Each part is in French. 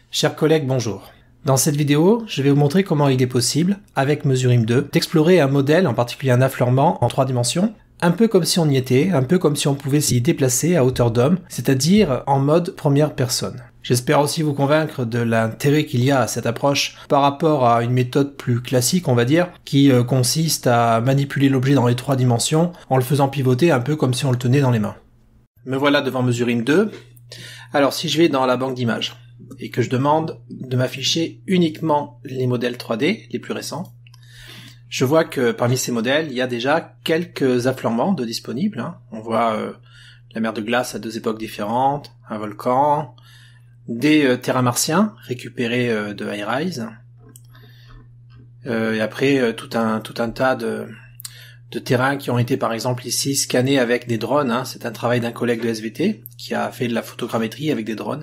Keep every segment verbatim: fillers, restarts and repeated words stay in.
Chers collègues, bonjour. Dans cette vidéo, je vais vous montrer comment il est possible, avec Mesurim deux, d'explorer un modèle, en particulier un affleurement en trois dimensions, un peu comme si on y était, un peu comme si on pouvait s'y déplacer à hauteur d'homme, c'est-à-dire en mode première personne. J'espère aussi vous convaincre de l'intérêt qu'il y a à cette approche par rapport à une méthode plus classique, on va dire, qui euh, consiste à manipuler l'objet dans les trois dimensions en le faisant pivoter un peu comme si on le tenait dans les mains. Me voilà devant Mesurim deux. Alors si je vais dans la banque d'images et que je demande de m'afficher uniquement les modèles trois D les plus récents, je vois que parmi ces modèles, il y a déjà quelques affleurements de disponibles. Hein. On voit euh, la mer de glace à deux époques différentes, un volcan, des euh, terrains martiens récupérés euh, de Highrise, euh, et après euh, tout un tout un tas de de terrains qui ont été par exemple ici scannés avec des drones. Hein. C'est un travail d'un collègue de S V T qui a fait de la photogrammétrie avec des drones.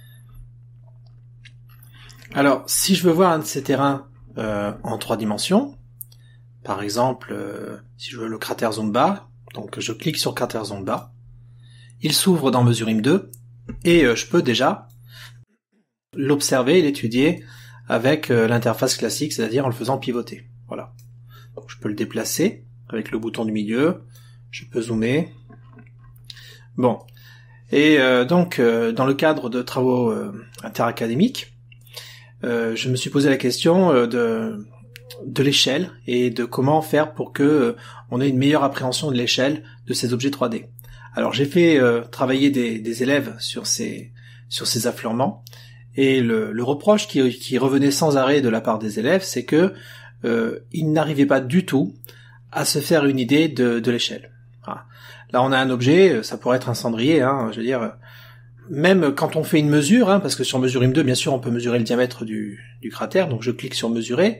Alors, si je veux voir un de ces terrains euh, en trois dimensions, par exemple, euh, si je veux le cratère Zumba, donc je clique sur cratère Zumba, il s'ouvre dans Mesurim deux, et euh, je peux déjà l'observer et l'étudier avec euh, l'interface classique, c'est-à-dire en le faisant pivoter. Voilà. Donc, je peux le déplacer avec le bouton du milieu, je peux zoomer. Bon. Et euh, donc, euh, dans le cadre de travaux euh, interacadémiques, euh, je me suis posé la question euh, de de l'échelle et de comment faire pour que euh, on ait une meilleure appréhension de l'échelle de ces objets trois D. Alors j'ai fait euh, travailler des, des élèves sur ces sur ces affleurements, et le, le reproche qui, qui revenait sans arrêt de la part des élèves, c'est que euh, ils n'arrivaient pas du tout à se faire une idée de, de l'échelle. Voilà. Là on a un objet, ça pourrait être un cendrier, hein, je veux dire, même quand on fait une mesure, hein, parce que sur Mesurim deux, bien sûr, on peut mesurer le diamètre du, du cratère, donc je clique sur mesurer,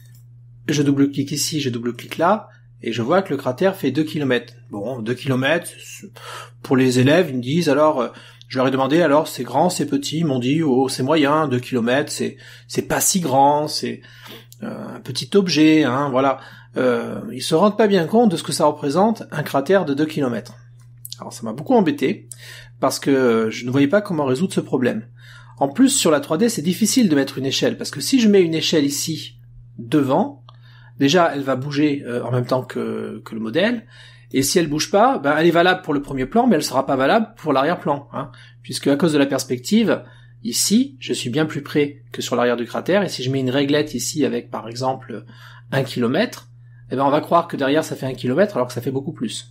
je double-clique ici, je double-clique là, et je vois que le cratère fait deux kilomètres. Bon, deux kilomètres, pour les élèves, ils me disent, alors, je leur ai demandé, alors, c'est grand, c'est petit, ils m'ont dit, oh, c'est moyen, deux kilomètres, c'est, c'est pas si grand, c'est euh, un petit objet, hein, voilà. Euh, ils se rendent pas bien compte de ce que ça représente, un cratère de deux kilomètres. Alors, ça m'a beaucoup embêté, parce que je ne voyais pas comment résoudre ce problème. En plus, sur la trois D, c'est difficile de mettre une échelle, parce que si je mets une échelle ici, devant, déjà, elle va bouger euh, en même temps que, que le modèle, et si elle bouge pas, ben, elle est valable pour le premier plan, mais elle sera pas valable pour l'arrière-plan, hein, puisque à cause de la perspective, ici, je suis bien plus près que sur l'arrière du cratère, et si je mets une réglette ici avec, par exemple, un kilomètre, eh ben, on va croire que derrière ça fait un kilomètre, alors que ça fait beaucoup plus.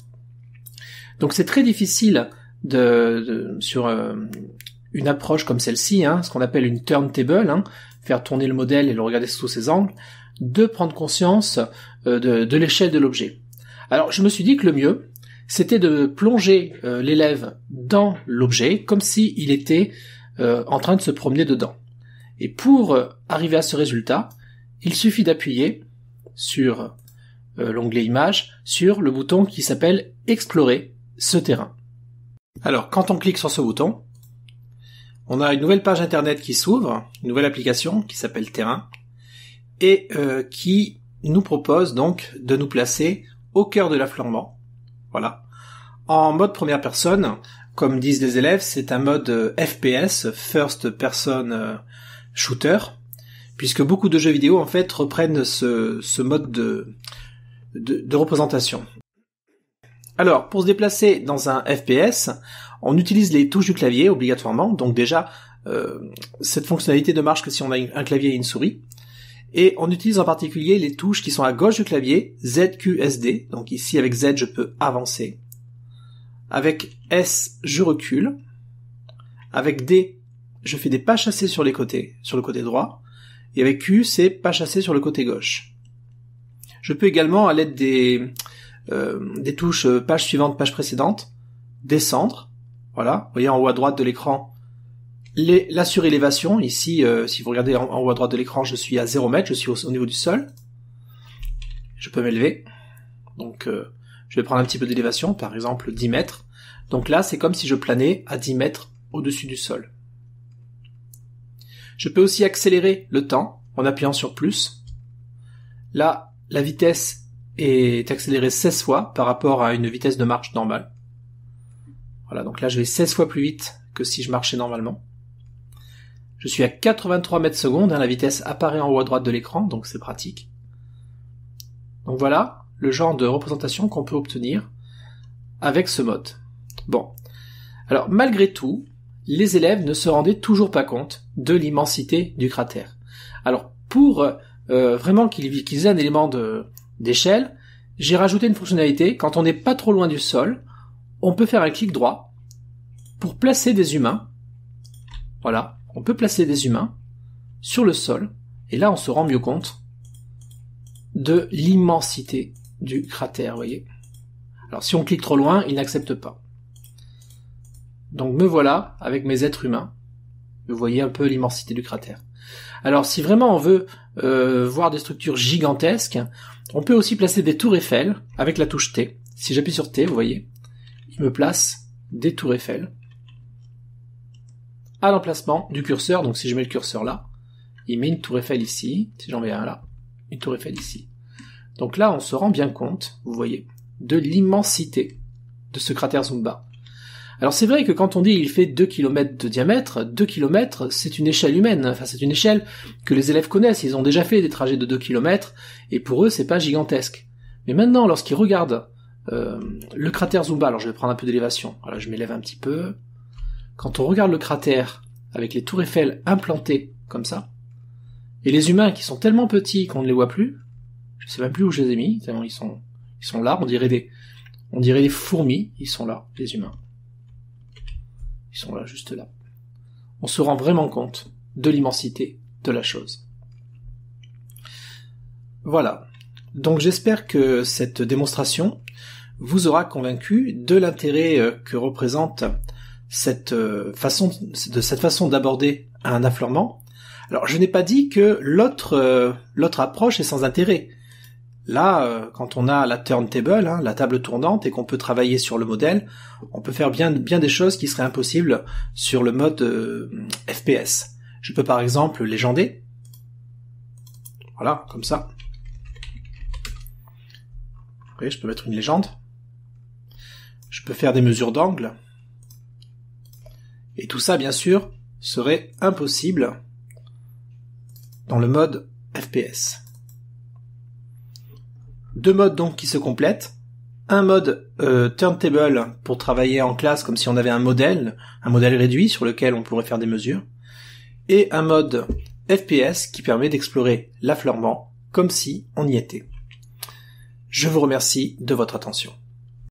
Donc c'est très difficile de, de sur euh, une approche comme celle-ci, hein, ce qu'on appelle une turntable, hein, faire tourner le modèle et le regarder sous ses angles, de prendre conscience euh, de, de l'échelle de l'objet. Alors je me suis dit que le mieux, c'était de plonger euh, l'élève dans l'objet, comme si il était euh, en train de se promener dedans. Et pour euh, arriver à ce résultat, il suffit d'appuyer sur euh, l'onglet Images, sur le bouton qui s'appelle Explorer ce terrain. Alors, quand on clique sur ce bouton, on a une nouvelle page internet qui s'ouvre, une nouvelle application qui s'appelle Terrain, et euh, qui nous propose donc de nous placer au cœur de l'affleurement. Voilà. En mode première personne, comme disent les élèves, c'est un mode euh, F P S, First Person euh, Shooter, puisque beaucoup de jeux vidéo en fait reprennent ce, ce mode de, de, de représentation. Alors, pour se déplacer dans un F P S, on utilise les touches du clavier obligatoirement, donc déjà, euh, cette fonctionnalité ne marche que si on a un clavier et une souris, et on utilise en particulier les touches qui sont à gauche du clavier, Z, Q, S, D, donc ici avec Z je peux avancer, avec S je recule, avec D je fais des pas chassés sur les côtés, sur le côté droit, et avec Q c'est pas chassé sur le côté gauche. Je peux également, à l'aide des Euh, des touches euh, page suivante, page précédente, descendre, voilà, vous voyez en haut à droite de l'écran, les, la surélévation, ici, euh, si vous regardez en, en haut à droite de l'écran, je suis à zéro mètre, je suis au, au niveau du sol, je peux m'élever, donc euh, je vais prendre un petit peu d'élévation, par exemple dix mètres, donc là c'est comme si je planais à dix mètres au-dessus du sol. Je peux aussi accélérer le temps, en appuyant sur plus, là, la vitesse est accéléré seize fois par rapport à une vitesse de marche normale. Voilà, donc là je vais seize fois plus vite que si je marchais normalement. Je suis à quatre-vingt-trois mètres secondes, hein, la vitesse apparaît en haut à droite de l'écran, donc c'est pratique. Donc voilà le genre de représentation qu'on peut obtenir avec ce mode. Bon. Alors malgré tout, les élèves ne se rendaient toujours pas compte de l'immensité du cratère. Alors pour euh, vraiment qu'ils qu'ils aient un élément de, d'échelle, j'ai rajouté une fonctionnalité, quand on n'est pas trop loin du sol, on peut faire un clic droit pour placer des humains. Voilà, on peut placer des humains sur le sol, et là on se rend mieux compte de l'immensité du cratère, vous voyez. Alors si on clique trop loin, il n'accepte pas. Donc me voilà avec mes êtres humains. Vous voyez un peu l'immensité du cratère. Alors si vraiment on veut euh, voir des structures gigantesques, on peut aussi placer des tours Eiffel avec la touche T. Si j'appuie sur T, vous voyez, il me place des tours Eiffel à l'emplacement du curseur. Donc si je mets le curseur là, il met une tour Eiffel ici. Si j'en mets un là, une tour Eiffel ici. Donc là, on se rend bien compte, vous voyez, de l'immensité de ce cratère Zumba. Alors c'est vrai que quand on dit il fait deux kilomètres de diamètre, deux kilomètres, c'est une échelle humaine, enfin c'est une échelle que les élèves connaissent, ils ont déjà fait des trajets de deux kilomètres, et pour eux c'est pas gigantesque. Mais maintenant, lorsqu'ils regardent euh, le cratère Zumba, alors je vais prendre un peu d'élévation, voilà, je m'élève un petit peu, quand on regarde le cratère avec les tours Eiffel implantées comme ça, et les humains qui sont tellement petits qu'on ne les voit plus, je sais même plus où je les ai mis, tellement ils sont, ils sont là, on dirait des, on dirait des fourmis, ils sont là, les humains. Ils sont là, juste là. On se rend vraiment compte de l'immensité de la chose. Voilà. Donc j'espère que cette démonstration vous aura convaincu de l'intérêt que représente cette façon, de cette façon d'aborder un affleurement. Alors je n'ai pas dit que l'autre, l'autre approche est sans intérêt. Là, quand on a la turntable, hein, la table tournante, et qu'on peut travailler sur le modèle, on peut faire bien, bien des choses qui seraient impossibles sur le mode euh, F P S. Je peux par exemple légender. Voilà, comme ça. Vous voyez, je peux mettre une légende. Je peux faire des mesures d'angle. Et tout ça, bien sûr, serait impossible dans le mode F P S. Deux modes donc qui se complètent. Un mode euh, turntable pour travailler en classe comme si on avait un modèle, un modèle réduit sur lequel on pourrait faire des mesures. Et un mode F P S qui permet d'explorer l'affleurement comme si on y était. Je vous remercie de votre attention.